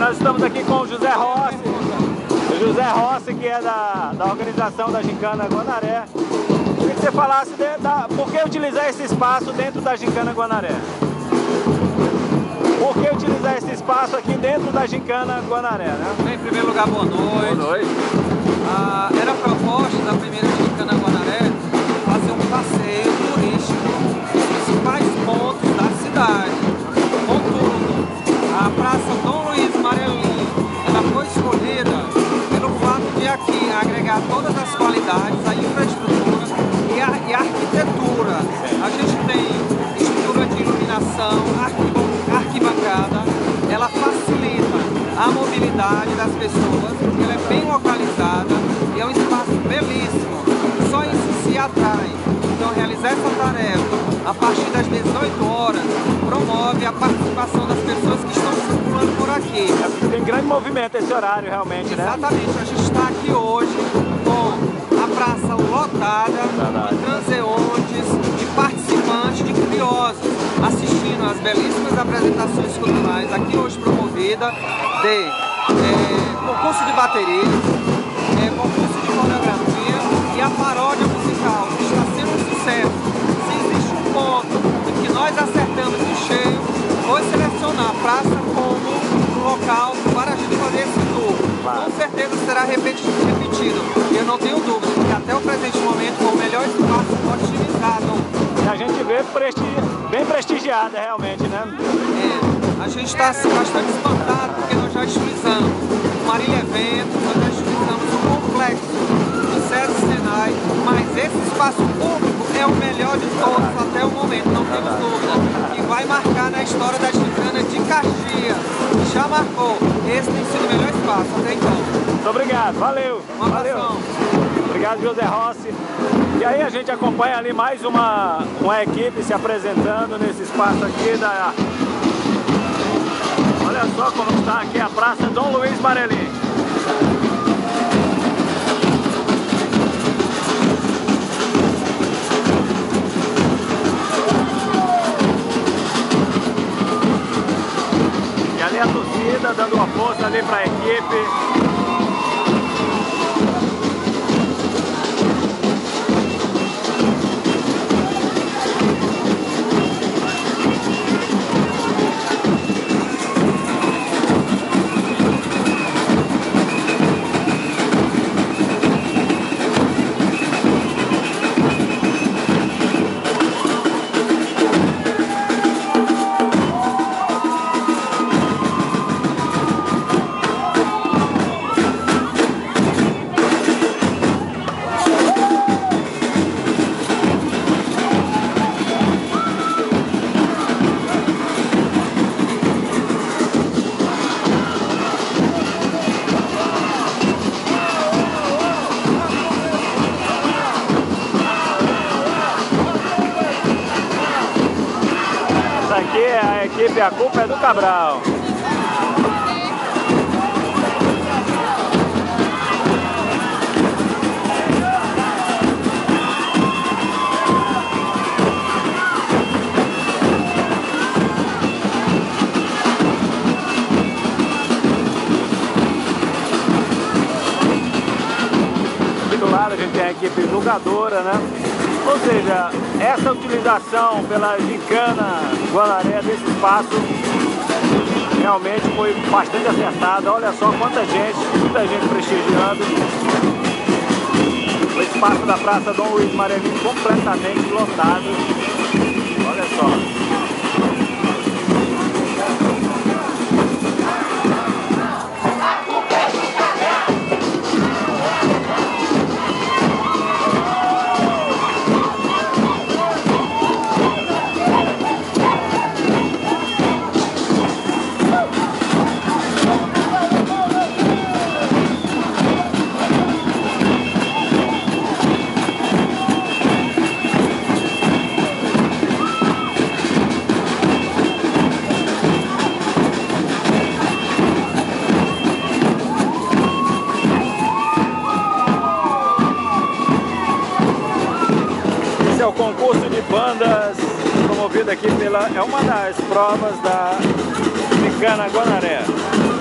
nós estamos aqui com o José Rossi. O José Rossi, que é da organização da Gincana Guanaré. Queria que você falasse por que utilizar esse espaço dentro da Gincana Guanaré. Por que utilizar esse espaço aqui dentro da Gincana Guanaré, né? Bem, em primeiro lugar, boa noite. Boa noite. Era a proposta da primeira Gincana Guanaré fazer um passeio turístico nos principais pontos da cidade. Contudo, a Praça Dom Luiz Marelim, ela foi escolhida pelo fato de aqui agregar todas as qualidades, a infraestrutura e a arquitetura. A gente tem estrutura de iluminação, arquibancada, ela facilita a mobilidade das pessoas, ela é bem localizada e é um espaço belíssimo. Só isso se atrai. Então, realizar essa tarefa a partir das 18 horas promove a participação das pessoas que estão circulando por aqui. Tem grande movimento esse horário, realmente, né? Exatamente. A gente está aqui hoje com a praça lotada de transeuntes, de participantes, de curiosos, assistindo às belíssimas apresentações culturais, aqui hoje promovida de concurso de bateria, concurso de coreografia e a paródia musical, que está sendo um sucesso. Se existe um ponto em que nós acertamos em cheio, foi selecionar a praça como um local para a gente fazer esse tour. Com certeza será repetido. E eu não tenho dúvida, porque até o presente momento foi o melhor espaço otimizado. E a gente vê bem prestigiada, realmente, né? A gente está bastante espantado, porque nós já utilizamos o Marília Eventos, nós já utilizamos o complexo do SESC Senai, mas esse espaço público é o melhor de todos até o momento, não temos dúvida. E vai marcar na história da Gincana de Caxias. Já marcou. Esse tem sido o melhor espaço até então. Muito obrigado, valeu. Um abração. Obrigado, José Rossi. E aí a gente acompanha ali mais uma equipe se apresentando nesse espaço aqui da... Olha só como está aqui a Praça Dom Luiz Marelim. E ali a torcida dando uma força ali para a equipe. Aqui é a equipe A Culpa é do Cabral. Aqui do lado a gente tem a equipe jogadora, né? Ou seja, essa utilização pela Gincana Guanaré desse espaço realmente foi bastante acertada. Olha só quanta gente, muita gente prestigiando. O espaço da Praça Dom Luiz Marelim completamente lotado. Olha só. O concurso de bandas promovido aqui é uma das provas da Gincana Guanaré.